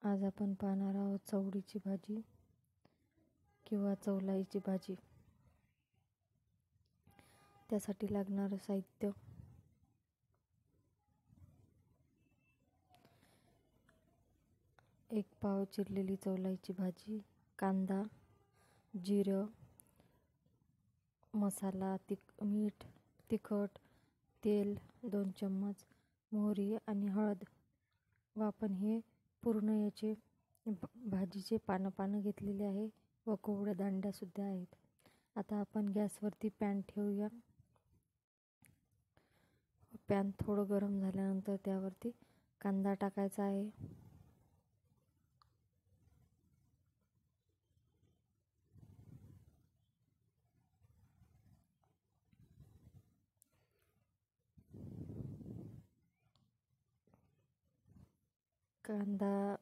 आज आपण पाहणार आहोत चवळीची भाजी किंवा चवलाईची भाजी. त्यासाठी लागणारं साहित्य: एक पाव चिरलेली चवलाईची भाजी, कांदा, जिरं, मसाला, मीठ, तिखट, तेल 2 चम्मच, मोहरी आणि हळद व आपण हे पूर्ण याचे भाजीचे पानं घेतलेले आहे व कोवड्या दांड्या सुद्धा आहेत. आता आपण गॅसवरती पॅन ठेवूया. पॅन थोडं गरम झाल्यानंतर त्यावरती कांदा टाकायचा आहे. कांदा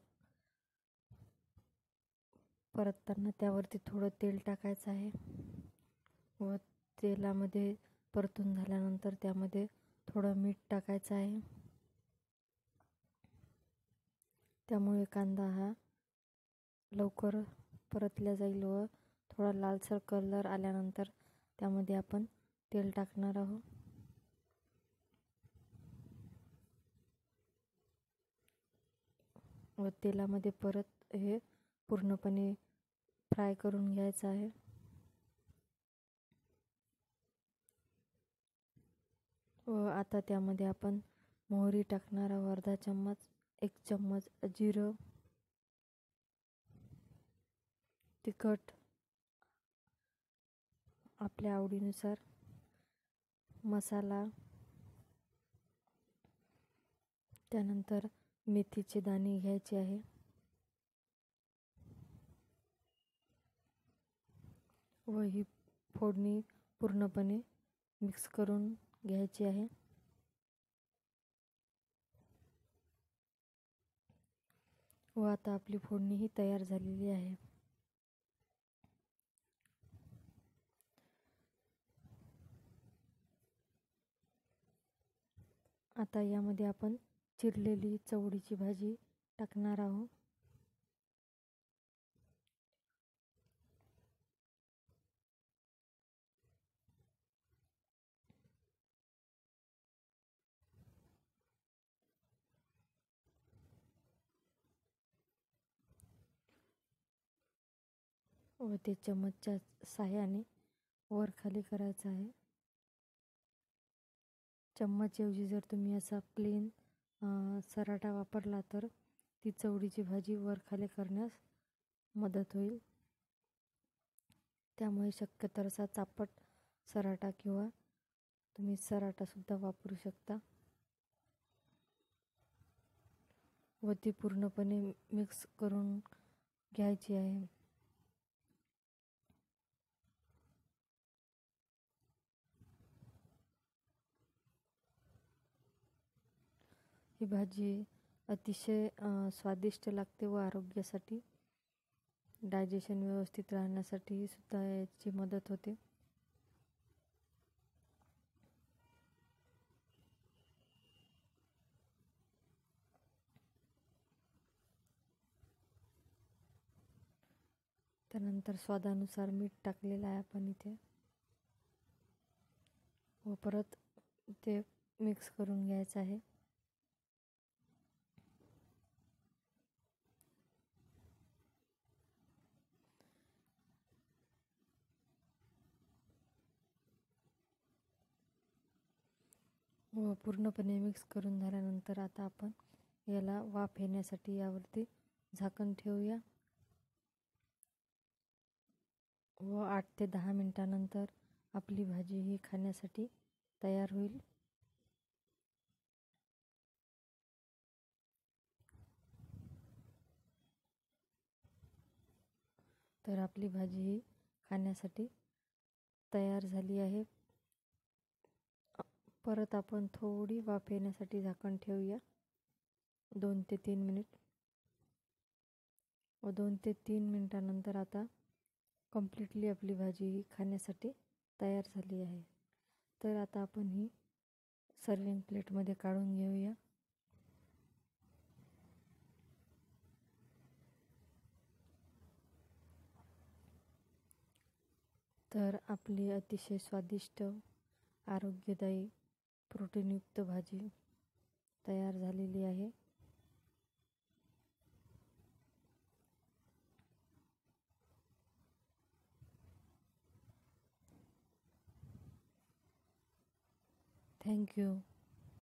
परतताना त्यावरती थोडं तेल टाकायचं आहे व तेलामध्ये परतून झाल्यानंतर त्यामध्ये थोडं मीठ टाकायचं आहे. त्यामुळे कांदा हा लवकर परतला जाईल व थोडा लालसर कलर आल्यानंतर त्यामध्ये आपण तेल टाकणार आहोत व तेलामध्ये परत हे पूर्णपणे फ्राय करून घ्यायचं आहे. व आता त्यामध्ये आपण मोहरी टाकणार आहोत अर्धा चम्मच, 1 चम्मच जिरं, तिखट आपल्या आवडीनुसार, मसाला, त्यानंतर मेथीचे दाणे घ्यायचे आहे व ही फोडणी पूर्णपणे मिक्स करून घ्यायची आहे. व आता आपली फोडणी ही तयार झालेली आहे. आता यामध्ये आपण चिरलेली चवळीची भाजी टाकणार आहोत. व ते चमचच्या साहाय्याने वर खाली करायचं आहे. चम्मचऐवजी जर तुम्ही असा प्लेन सराटा वापरला तर ती चवळीची भाजी वर खाली करण्यास मदत होईल. त्यामुळे शक्यतो असा चापट सराटा किंवा तुम्ही सराटा सुद्धा वापरू शकता. व ती पूर्णपणे मिक्स करून घ्यायची आहे. ही भाजी अतिशय स्वादिष्ट लागते व आरोग्यासाठी, डायजेशन व्यवस्थित राहण्यासाठी सुद्धा याची मदत होते. त्यानंतर स्वादानुसार मीठ टाकलेलं आहे आपण इथे व परत ते मिक्स करून घ्यायचं आहे. व पूर्णपणे मिक्स करून झाल्यानंतर आता आपण याला वाफ येण्यासाठी यावरती झाकण ठेवूया व 8 ते 10 मिनिटानंतर आपली भाजी ही खाण्यासाठी तयार होईल. तर आपली भाजी ही खाण्यासाठी तयार झाली आहे. परत आपण थोडी वाफ येण्यासाठी झाकण ठेवूया 2 ते 3 मिनिट व 2 ते 3 मिनिटानंतर आता कम्प्लिटली आपली भाजी ही खाण्यासाठी तयार झाली आहे. तर आता आपण ही सर्विंग प्लेटमध्ये काढून घेऊया. तर आपली अतिशय स्वादिष्ट आरोग्यदायी प्रोटीनयुक्त भाजी तयार झालेली आहे. थँक्यू.